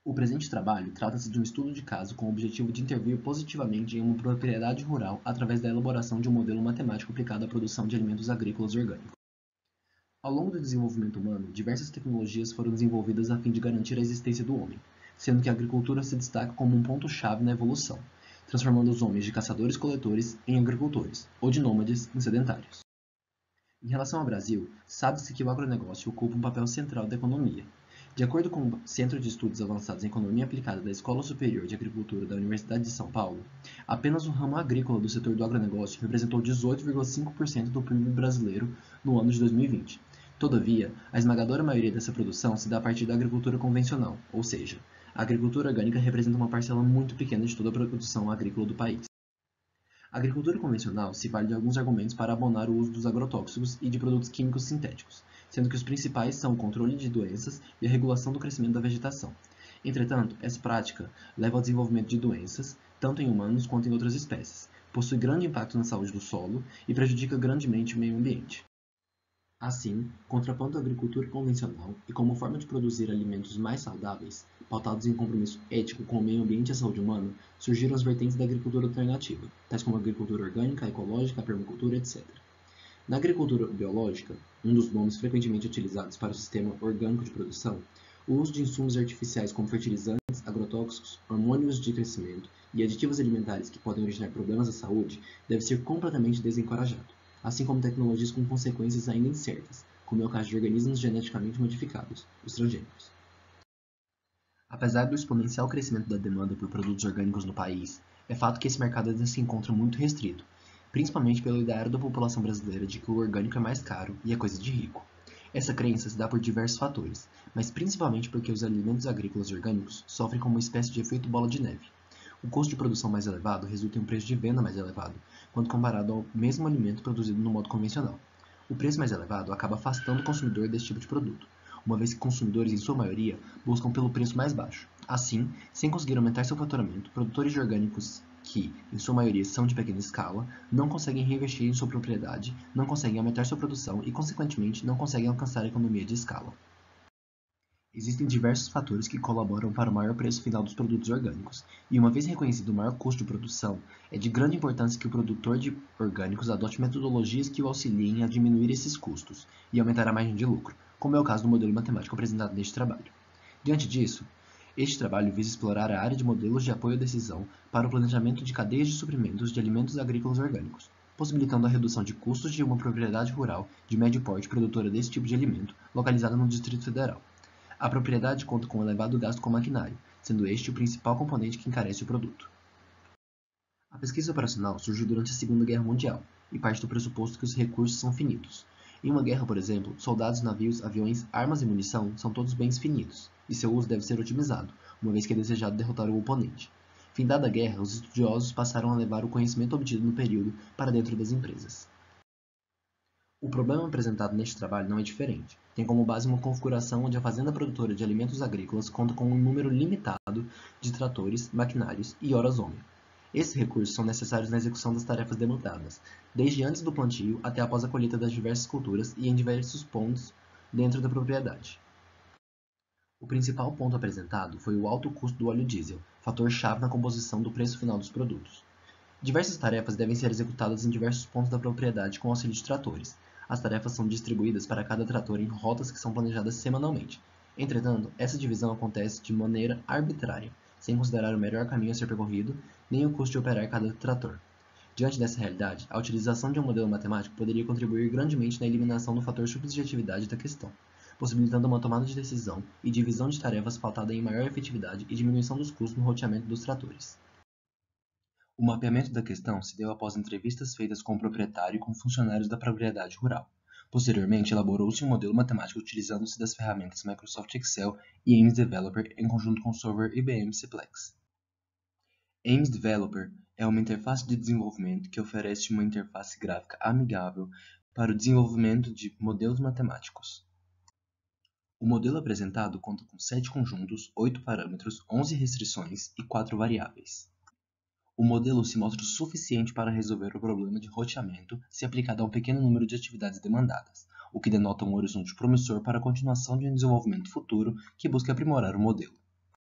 O presente trabalho trata-se de um estudo de caso com o objetivo de intervir positivamente em uma propriedade rural através da elaboração de um modelo matemático aplicado à produção de alimentos agrícolas orgânicos. Ao longo do desenvolvimento humano, diversas tecnologias foram desenvolvidas a fim de garantir a existência do homem, sendo que a agricultura se destaca como um ponto-chave na evolução, transformando os homens de caçadores-coletores em agricultores, ou de nômades em sedentários. Em relação ao Brasil, sabe-se que o agronegócio ocupa um papel central da economia. De acordo com o Centro de Estudos Avançados em Economia Aplicada da Escola Superior de Agricultura da Universidade de São Paulo, apenas o ramo agrícola do setor do agronegócio representou 18,5% do PIB brasileiro no ano de 2020. Todavia, a esmagadora maioria dessa produção se dá a partir da agricultura convencional, ou seja, a agricultura orgânica representa uma parcela muito pequena de toda a produção agrícola do país. A agricultura convencional se vale de alguns argumentos para abonar o uso dos agrotóxicos e de produtos químicos sintéticos, sendo que os principais são o controle de doenças e a regulação do crescimento da vegetação. Entretanto, essa prática leva ao desenvolvimento de doenças, tanto em humanos quanto em outras espécies, possui grande impacto na saúde do solo e prejudica grandemente o meio ambiente. Assim, contrapondo a agricultura convencional e como forma de produzir alimentos mais saudáveis, pautados em compromisso ético com o meio ambiente e a saúde humana, surgiram as vertentes da agricultura alternativa, tais como a agricultura orgânica, a ecológica, a permacultura, etc. Na agricultura biológica, um dos nomes frequentemente utilizados para o sistema orgânico de produção, o uso de insumos artificiais como fertilizantes, agrotóxicos, hormônios de crescimento e aditivos alimentares que podem originar problemas à saúde deve ser completamente desencorajado, assim como tecnologias com consequências ainda incertas, como é o caso de organismos geneticamente modificados, os transgênicos. Apesar do exponencial crescimento da demanda por produtos orgânicos no país, é fato que esse mercado ainda se encontra muito restrito, principalmente pelo ideário da população brasileira de que o orgânico é mais caro e é coisa de rico. Essa crença se dá por diversos fatores, mas principalmente porque os alimentos agrícolas orgânicos sofrem como uma espécie de efeito bola de neve. O custo de produção mais elevado resulta em um preço de venda mais elevado, quando comparado ao mesmo alimento produzido no modo convencional. O preço mais elevado acaba afastando o consumidor desse tipo de produto, uma vez que consumidores, em sua maioria, buscam pelo preço mais baixo. Assim, sem conseguir aumentar seu faturamento, produtores de orgânicos que, em sua maioria, são de pequena escala, não conseguem reinvestir em sua propriedade, não conseguem aumentar sua produção e, consequentemente, não conseguem alcançar a economia de escala. Existem diversos fatores que colaboram para o maior preço final dos produtos orgânicos, e uma vez reconhecido o maior custo de produção, é de grande importância que o produtor de orgânicos adote metodologias que o auxiliem a diminuir esses custos e aumentar a margem de lucro, como é o caso do modelo matemático apresentado neste trabalho. Diante disso, este trabalho visa explorar a área de modelos de apoio à decisão para o planejamento de cadeias de suprimentos de alimentos agrícolas orgânicos, possibilitando a redução de custos de uma propriedade rural de médio porte produtora desse tipo de alimento, localizada no Distrito Federal. A propriedade conta com um elevado gasto com maquinário, sendo este o principal componente que encarece o produto. A pesquisa operacional surgiu durante a Segunda Guerra Mundial e parte do pressuposto que os recursos são finitos. Em uma guerra, por exemplo, soldados, navios, aviões, armas e munição são todos bens finitos, e seu uso deve ser otimizado, uma vez que é desejado derrotar o oponente. Findada a guerra, os estudiosos passaram a levar o conhecimento obtido no período para dentro das empresas. O problema apresentado neste trabalho não é diferente. Tem como base uma configuração onde a fazenda produtora de alimentos agrícolas conta com um número limitado de tratores, maquinários e horas-homem. Esses recursos são necessários na execução das tarefas demandadas, desde antes do plantio até após a colheita das diversas culturas e em diversos pontos dentro da propriedade. O principal ponto apresentado foi o alto custo do óleo diesel, fator-chave na composição do preço final dos produtos. Diversas tarefas devem ser executadas em diversos pontos da propriedade com auxílio de tratores. As tarefas são distribuídas para cada trator em rotas que são planejadas semanalmente. Entretanto, essa divisão acontece de maneira arbitrária, sem considerar o melhor caminho a ser percorrido, nem o custo de operar cada trator. Diante dessa realidade, a utilização de um modelo matemático poderia contribuir grandemente na eliminação do fator subjetividade da questão, possibilitando uma tomada de decisão e divisão de tarefas pautada em maior efetividade e diminuição dos custos no roteamento dos tratores. O mapeamento da questão se deu após entrevistas feitas com o proprietário e com funcionários da propriedade rural. Posteriormente, elaborou-se um modelo matemático utilizando-se das ferramentas Microsoft Excel e Ames Developer em conjunto com o software IBM Simplex. Ames Developer é uma interface de desenvolvimento que oferece uma interface gráfica amigável para o desenvolvimento de modelos matemáticos. O modelo apresentado conta com 7 conjuntos, 8 parâmetros, 11 restrições e 4 variáveis. O modelo se mostra o suficiente para resolver o problema de roteamento se aplicado a um pequeno número de atividades demandadas, o que denota um horizonte promissor para a continuação de um desenvolvimento futuro que busca aprimorar o modelo.